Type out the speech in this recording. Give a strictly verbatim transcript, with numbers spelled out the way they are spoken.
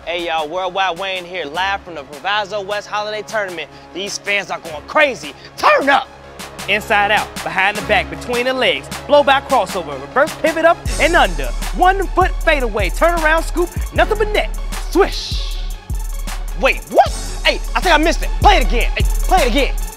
Hey y'all, Worldwide Wayne here, live from the Proviso West Holiday Tournament. These fans are going crazy. Turn up! Inside out, behind the back, between the legs, blow by crossover, reverse pivot up and under. One foot fadeaway, turn around scoop, nothing but net. Swish. Wait, what? Hey, I think I missed it. Play it again. Hey, play it again.